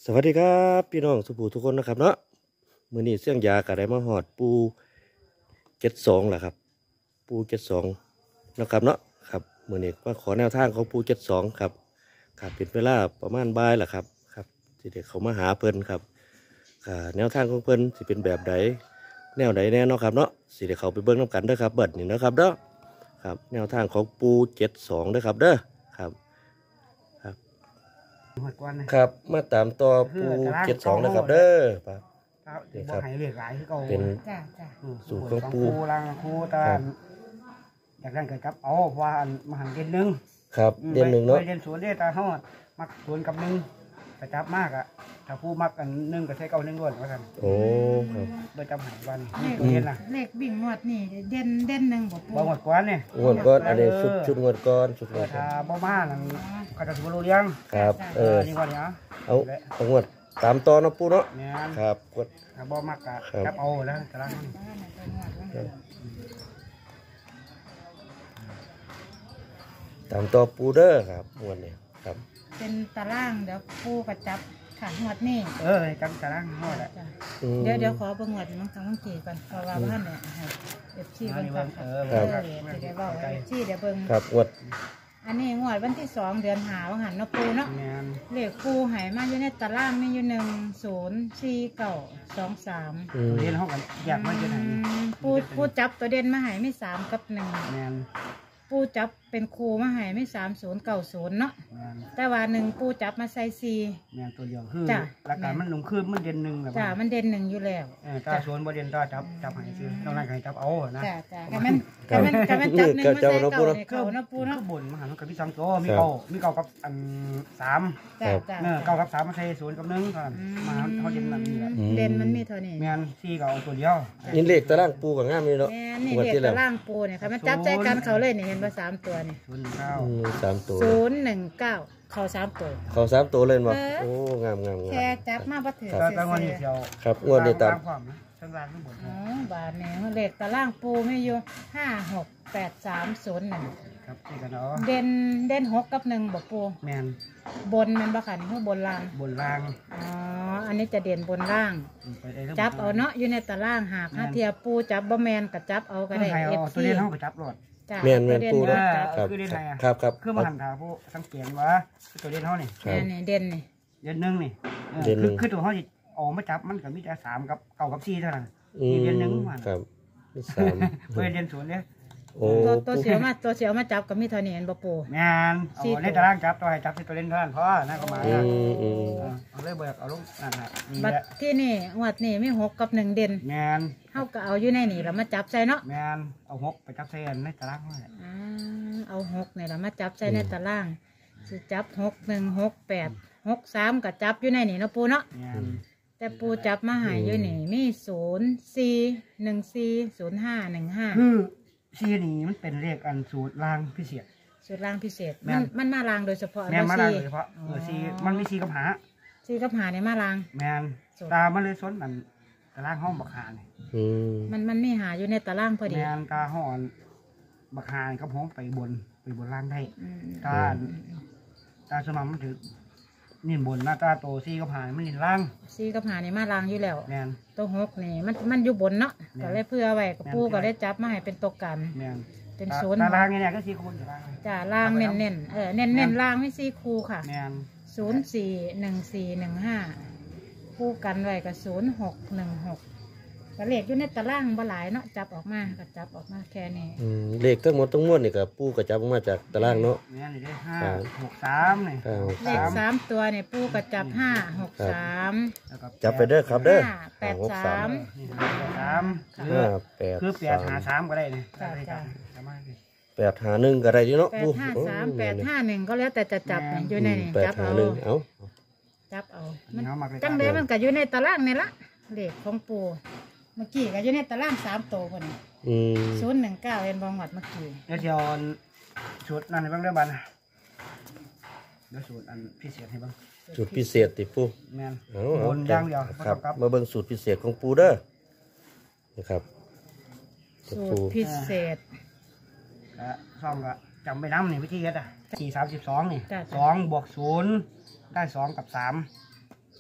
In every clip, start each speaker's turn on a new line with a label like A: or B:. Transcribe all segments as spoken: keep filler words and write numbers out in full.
A: สวัสดีครับพี่น้องสุภูทุกคนนะครับเนาะมื้อนี้เสี่ยงยากระได้มาหอดปูเจ็ดสองแหละครับปูเจ็ดสองนะครับเนาะครับมื้อนี้มาขอแนวทางของปูเจ็ดสองครับครับเป็นเวลาประมาณบ่ายแหละครับครับที่เด็กเขามาหาเพิ่นครับค่ะแนวทางของเพิ่นสิเป็นแบบใดแนวใดแน่เนาะครับเนาะสิเด็กเขาไปเบิ่งน้ำกันเด้อครับเบิดนี่นะครับเด้อครับแนวทางของปูเจ็ดสองเด้อครับเด้อครับครับมาตามต่อปูเจ็ดสองนะครับเด้อครับนี่ครับเป็นสูตรของปู
B: ล่างคูตาอยากได้เกิดกับเอาว่ามาหันเด่นหนึ่ง
A: ครับเด่นหนึ่งเนาะ
B: เด่นสวนเด่นตาเขามักสวนกับหนึ่งกระจับมากอ่ะถ้าผู้มักอันหนึ่งก็ใช้เก้าหนึ่งล้วนว่าท่าน
A: โอ้ครับ
B: โดยจำหายวัน
C: เลขเลขบิ่งงวดนี่เด่นเด่นหนึ่งบอกปู
B: งวดก้อนเนี่ย
A: งวดก้อนอันนี้ชุดชุดงวดก้อนชุดงวด
B: ถ้าบ่มานั่นก็จะถือว่ารู้เลี้ยง
A: ครับเออ
B: นี่ก่อนเนี่ย
A: เอาเอางวดตามต่อเนาะปูเนาะครับกด
B: ถ้าบ่มักก็จับเอาแล้วแต่ละ
A: ตามต่อปูเด้อครับงวดนี้ครับ
C: เป็นตารางเดี๋ยวปูกระจับขางวดนี่
B: เออจังตารางงวด
C: เดี๋ยวเดี๋ยวขอเบิ่งงวดน้องทางน้องกีก่อนเพราะว่าท่านเนี่ยเอฟซีเบิ่งครับเออเดี๋ยวบอกเอฟซีเดี๋ยวเบิ่ง
A: ครับงวด
C: อันนี้งวดวันที่สองเดือนหาวังหันเนาะปูเนาะเลขปูหายมาอยู่ในตารางมีอยู่หนึ่งศูนย์สี่เก้าสองสาม
B: เรียนห้องกันอยากมาจะไหน
C: ปูปูจับตัวเด่นมาหายไม่สามกับหนึ่งปูจับเป็นครูมาให้ไม่สามศูนย์เก่าศูนย์เนาะแต่ว่าหนึ่งปูจับมาใส่ซี
B: เนี่ยตัวเดียวคือจ้ะหลักการมันหนุ่มขึ้นมันเด่นหนึ่ง
C: จ้ะมันเด่นหนึ่งอยู่แล้ว
B: จ้าศูนย์บ่เด่นจ้าจับจับให้ซื้อต้องนั่งให้จับเอานะ
C: จ้ะจ้ะแต่มันแต่มันแต่มันจับหนึ่งมาใส่เก่าในเก่านะปูเนาะ
B: บนมาหันกับพี่สามตัวมีเก่ามีเก่ากับอันสามเนี่ยเก่ากับสามมาใส่ศูนย์กับหนึ่งก่อนมาเขาเด่นมันนี่แหละ
C: เด่นมันมีเท่านี้
B: แมนซีเก่าตัวเดียว
A: นี่เลขตารางปูกับง่ามนี่เนาะ
C: นี่เลขตารางปูเนี่ยค่ะมันจับใจกันเขาเลยเนี่ยเห็นว่าสามตัวนี่
B: ศูนย์เก้า
A: สามตัว
C: ศูนย์หนึ่งเก้าเขาสามตัว
A: เขาสามตัวเลยมั้งโอ้งามงาม
C: แค่จับมาบัดถือ
B: ตั้งวันนี้เชียว
A: ครับงวดนี้ตาม
B: ทั้งร้านทั้งหมด
C: อ๋อบาทเนี่ยเลขตารางปูไม่อยู่ห้าหกแปดสามศูนย์หนึ่ง
B: ครับนี่กันเนาะ
C: เด่นเด่นหกกับหนึ่งบอกปู
B: แมน
C: บนมันบ้าขันคือบนล่าง
B: บนล่าง
C: อ๋ออันนี้จะเด่นบนล่างจับเอาเนาะอยู่ในตารางหากถ้าเทียปูจับบ่แมนกับจับเอาก็ได้
B: เอฟซีตัวเด่นเขาก็จับรถ
A: แมนแมนปู
B: นะครับคือเด่นไงอ่ะ
A: ครับครับ
B: คือมาหันถาผู้สังเกตว่าตัวเด่นเขานี่
C: นี่เด่นนี่
B: เด่นหนึ่งนี่คือคือตัวเขาจิออกมาจับมันกับมิตรสามกับเก่ากับสี่เท่านั้นนี่เด่นหนึ่งมัน
A: ครับสาม
B: เพื่อเด่นศูนย์เนี่ย
C: ตัวตัวเสียวมาตัวเสียวมาจับกับมิเท่านี้เห็นบ่ปู
B: แมนเอาในตารางจับตัวให้จับที่ตัวเล่นเท่านั้นเพราะนั่นก็มาเอาเลยเบิกเอาลงนั่นแหละ
C: บัดที่นี่งวดนี่ไม่หกกับหนึ่งเด่น
B: แมน
C: เขาก็เอาอยู่ในนี่แล้วมาจับใส่เนาะ
B: แมนเอาหกไปจับใส่ในตารางเลย
C: เอาหกนี่แล้วมาจับใส่ในตารางคือจับหกหนึ่งหกแปดหกสามกับจับอยู่ในนี่เนาะปูเนาะแต่ปูจับมาหายอยู่นี่มีศูนย์สี่หนึ่งสี่ศูนย์ห้าหนึ่งห้า
B: คือซีนี่มันเป็นเลขอันสูตรรางพิเศษ
C: สูตรรางพิเศษมันมันมารางโดยเฉพาะ
B: แมนมาลางโดยเฉพาะเออซีมันมีซีกับหา
C: ซีกับหาเนี่ยมาราง
B: แมนตามันเลยซ้นอันตารางห้องบักหาเนี่ย
C: มันมันไม่หาอยู่ในตารางพอดี
B: แมนตาห้องบักหากับห้องไปบนไปบนล่างได้ตาตาสมองมันถือนี่บนหน้าตาโตซีกับหามันนี่ล่าง
C: ซีกับหาเนี่ยมารางอยู่แล้ว
B: แมน
C: ตัวหกนี่มันมันอยู่บนเนาะก็เลยเพื่อไว้กับปูก็เลยจับมาให้เป็นตัวกันเป็นศูนย์
B: ตารางเนี่ยก็ซีคูณอยู่ล่าง
C: จ้าล่างเน้นเน้นเออเน้นเน้นล่างไม่ซีคูค่ะ
B: แมน
C: ศูนย์สี่หนึ่งสี่หนึ่งห้าคู่กันไว้กับศูนย์หกหนึ่งหกก็เลขอยู่ในตารางบ่หลายเนาะจับออกมาก็จับออกมาแค่นี้
A: เลขทั้งหมดทั้งมวลนี่กับปูก็จับออกมาจากตารางเนาะ
B: เนี่ยนี่ได้ห้าหกสามนี่
C: เลขสามตัวเนี่ยปูก็จับห้าหกสาม
A: จับไปเด้อครับเด้อ
C: แปดสาม
B: สามคือคือแปดหาสามก็ได้เนี่ย
A: แปดหาหนึ่งก็ได้ดีเนาะ
C: แปดห้าสามแปดห้าหนึ่งก็แล้วแต่จะจับอยู่ในนี่จับเอาจับเอาจังเลยมันก็อยู่ในตารางนี่ละเลขของปูเมื่อกี้ก็อยู่ในตารางสามตัวคนนี้ศูนย์หนึ่งเก้าเอ็นบองหวัดเมื่อกี้
B: เดี๋ยวจะชุดนั่นให้บ้างเด้อบ้านเดี๋ยวสูตรอันพิเศษให้บ้าง
A: สูตรพิเศษติปู
B: แมนบนย่างเดียว
A: ครับมาเบิ่งสูตรพิเศษของปูเด้อนะครับ
C: สูตรพิเศษ
B: ซ่อมก็จำไปน้ำนี่วิธีเฮ็ดอ่ะสี่สามสิบสองนี่สองบวกศูนย์ได้สองกับสาม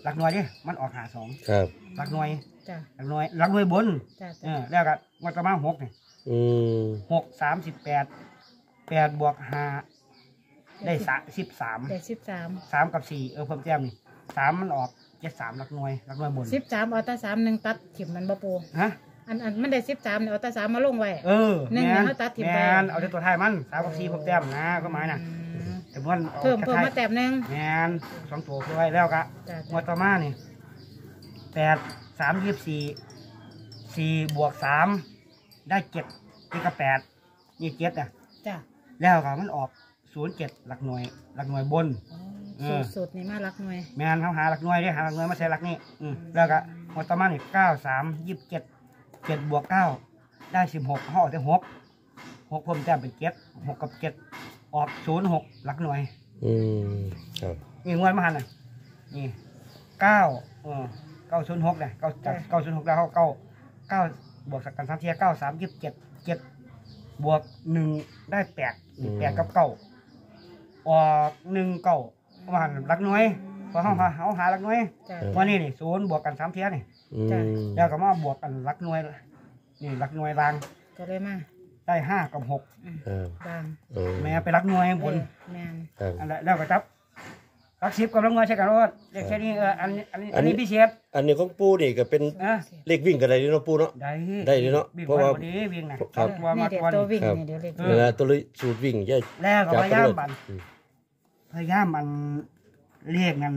B: หลักหน่วยดิมันออกหาสอง
A: ครับ
B: หลักหน่วย
C: จ้ะ
B: หลักหน่วยหลักหน่วยบน
C: จ้ะ
B: เอ
C: จ้ะ
B: อแล้วก็งวดประมาณหกนี่
A: อืม
B: หกสามสิบแปดแปดบวกห้าได้สามสิบสาม
C: ได้สิบสาม
B: สามกับสี่เออเพิ่มแต้มนี่สามมันออกเจ็ดสามหลักหน่วยหลักหน่วยบน
C: สิบสามเอาแตาสามหนึ่งตัดถิ่มมันบ่ปู
B: ฮะ
C: อันอันมันได้สิบสามเนี่ยเอาแตาสามมาลงไว้
B: เออ
C: หนึ่ง
B: แม่น
C: เนี่ยเขาตัดถิ่ม
B: แม
C: ไป
B: นเอาแต่ตัวท้ายมันสามกับสี่เพิ่มแต้มนะก็หมายน่ะ
C: อืม
B: แต่ว่าอา
C: เพิ่ม
B: แค่
C: เพิ่ม
B: ท้าย
C: มาแต้มหนึ่ง
B: แมนสองตัวคือไว้แล้วกะ
C: จ้ะ
B: งวดต่อมานี่แปดสามยี่สิบสี่สี่บวกสามได้เจ็ดนี่ก็แปดนี่เจ็ดอ่ะ
C: จ้ะ
B: แล้วก็มันออกศูนย์เจ็ดหลักหน่วย หลักหน่วยบน
C: อ๋อสูตรสูตรนี่มารักหน่วย
B: แมนเขาหาหลักหน่วยเด้หาหลักหน่วยมาใส่หลักนี่อืมแล้วก็งวดต่อมานี่เก้าสามยี่สิบเจ็ดเจ็ดบวกเก้าได้สิบหกห่อได้หกหกเพิ่มแต้มเป็นเจ็ดหกกับเจ็ดออกศูนย์หกหลักหน่วย
A: อืมครับ
B: นี่งวดมาหันน่ะนี่เก้าเออเก้าศูนย์หกเลยเก้าจากเก้าศูนย์หกแล้วเขาเก้าเก้าบวกสักกันสามเทียเก้าสามยี่สิบเจ็ดเจ็ดบวกหนึ่งได้แปดแปดกับเก้าออกหนึ่งเก้าประมาณหลักหน่วยพอเขาหาเขาหาหลักหน่วย
C: จ้ะ
B: วันนี้นี่ศูนย์บวกกันสามเทียนี่
A: อืม
B: แล้วก็มาบวกกันหลักหน่วยนี่หลักหน่วยราง
C: ก็เลยมา
B: ได้ห้ากับหก
A: ครับ
C: บาง
A: เออ
B: แม่ไปหลักหน่วยบน
C: เออแมน
A: ครับ
B: อันนั้นแล้วก็จับหลักสิบกับหลักหน่วยใช่กันว่าเลขแค่นี้เอออันนี้อันนี้อันนี้พิเศษ
A: อันนี้ของปูนี่ก็เป็น
B: นะ
A: เลขวิ่งกันได้เนาะปูเนาะ
B: ได้
A: ได้เลยเนาะ
B: วิ่ง
A: เพราะ
B: มา
A: ว่า
B: พอดีวิ่งนะ
A: ครั
B: เอา
A: บ
B: ตัว
C: นี่
B: มา
C: เดี๋ยว
B: ตัว
C: ตัว
B: นี้
C: วิ่ง
A: ครับ
C: นี่เดี๋ยวเล็ก
B: เอ
A: เวลาตัวเลยสูตรวิ่งย่า
B: แล้วก็พยายามมัน
A: อืม
B: พยายามมันเรียกกัน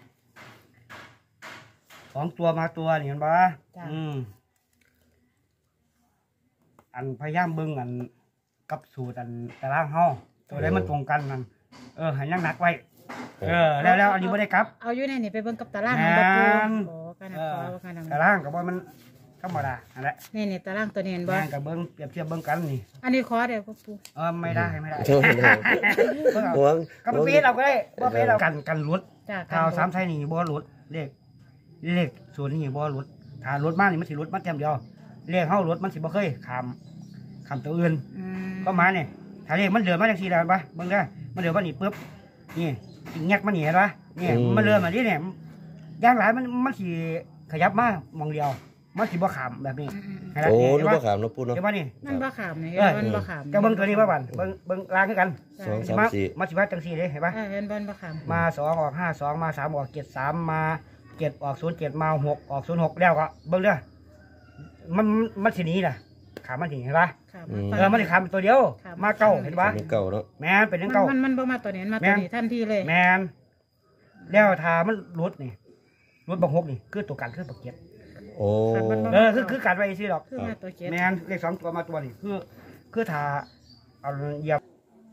B: สองตัวมาตัวนี่เห็นปะอืมอันพยายามเบิ่งอันกับสูตรอันแต่ละห้องตัวใดมันตรงกันนั่นเออให้ยังหนักไว้ เออ แล้วแล้วอันนี้ไม่ได้กลับ
C: เอาอยู่ในนี่ไปเบิ่งกับตาราง
B: แม่
C: มันบ่ปู
B: น
C: โอ้กันนะ
B: เอ
C: ข
B: อ
C: อว่ากันนะ
B: แต่ล่างกับว่ามันธรรมดาอันแหละ
C: นี่นี่ตารางตัวนี้เห็นบ่
B: แม่งกับเบิ้งเปรียบเทียบเบิ้งกันนี่
C: อันนี้ขอเดี๋ยวปู
B: เออไม่ได้ไม่ได้
A: ใช่ไหม
B: เบิ่งเอา
A: ห่วง
B: ก็ไปเปีเราก็ได้บ่เปีเรากันกันรุด
C: จ้ะ
B: ถ้าเอาสามไทยนี่บ่รุดเลขเลขส่วนนี้บ่รุดถ้ารุดมากนี่มันสิรุดมาเต็มเดียวเลขเฮารุดมันสิบ่เคยขามขามตัวอื่น
C: อืม
B: ก็มาเนี่ยถ้าเลขมันเดือดมาจังซี่แล้วปะเบิ่งเด้อมันเดือดมานี่ปึ๊บนี่สิแงกมันนี่เห็นปะนี่มันเดือดมานี่เนี่ยอย่างหลายมันมันสิขยับมามองเดียว มันสิบ่ขามแบบนี้
C: อืมอืม
B: ให้ละ
A: โอ้
B: เห็
A: นึ
B: น
A: ก
B: ปะ
A: ว่าขามเนาะปูเนาะ
B: เห็นปะนี่
C: มันบ่ขามนี่
B: เออ
C: มันบ่ขาม
B: จะเบิ่งตัวนี้มาบ้านเบิ่งเบิ่งลางคือกัน
A: สอง
B: สิ
A: สาม
B: มา
A: สี่
B: มาสิว่าจังสี่เลยเห็นปะ
C: เออเห็นบ่บ่ขาม
B: มาสองออกห้าสองมาสามออกเจ็ดสามมาเจ็ดออกศูนย์เจ็ดมาหกออกศูนย์หกแล้วก็เบิ่งเด้อมันมันสิหนีน่ะขามันสิเห็นปะ
C: ขาม
B: เออมันสิขามเป็นตัวเดียว มาเก้าเห็นปะ
A: อันนี้เก่าเนาะ
B: แม่นเป็นเรื่องเก้า
C: มันมันบ่มาตัวนี้มันมาตัวนี้ทันทีเลย
B: แมนแล้วทามันรถนี่รถบังหกนี่คือตัวกันคือบักเก็ต
A: โอ้
B: เออคือคือการไว้ซื้อหรอก
C: คือมาตัวเจ็ด
B: แมนเลขสองตัวมาตัวนี่คือคือทาเอาเหยียบ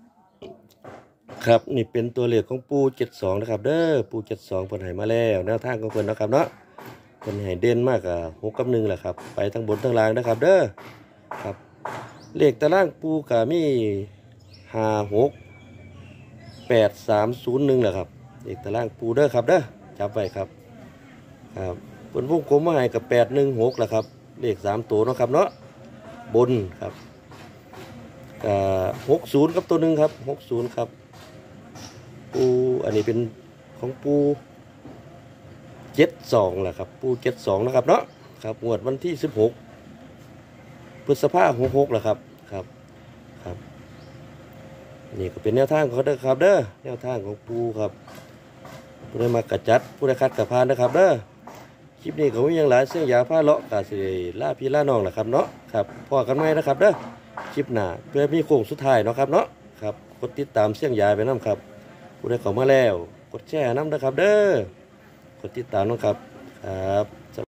A: ครับนี่เป็นตัวเลขของปูเจ็ดสองนะครับเด้อปูเจ็ดสองเพิ่นให้มาแล้วแนวทางของเพิ่นนะครับเนาะเพิ่นให้เด่นมากอ่ะหกกับหนึ่งแหละครับไปทั้งบนทั้งล่างนะครับเด้อครับเลขตารางปูกะมีห้าหกแปดสามศูนย์หนึ่งแหละครับเลขตารางปูเด้อครับเด้อจับไว้ครับครับเพิ่นวงกลมมาให้กับแปดหนึ่งหกแหละครับเลขสามตัวเนาะครับเนาะบนครับกับหกศูนย์กับตัวหนึ่งครับหกศูนย์ครับ ปูอันนี้เป็นของปูเจ็ดสองแหละครับปูเจ็ดสองนะครับเนาะครับงวดวันที่สิบหกพฤษภาคมหกหกแหละครับครับครับนี่ก็เป็นแนวทางของเขาเด้อครับเด้อแนวทางของปูครับผู้ใดมากระจัดผู้ใดคัดกระพานนะครับเด้อคลิปนี้ก็มีอย่างหลายเสียงยาผ้าเลาะกาสิล่าพี่ล่าน้องแหละครับเนาะครับพอกันไหมนะครับเด้อคลิปหน้าเพื่อมีโค้งสุดท้ายเนาะครับเนาะครับกดติดตามเสียงยาไปน้ำครับผู้ใดเข้ามาแล้วกดแชร์น้ำนะครับเด้อกดติดตามนะครับครับ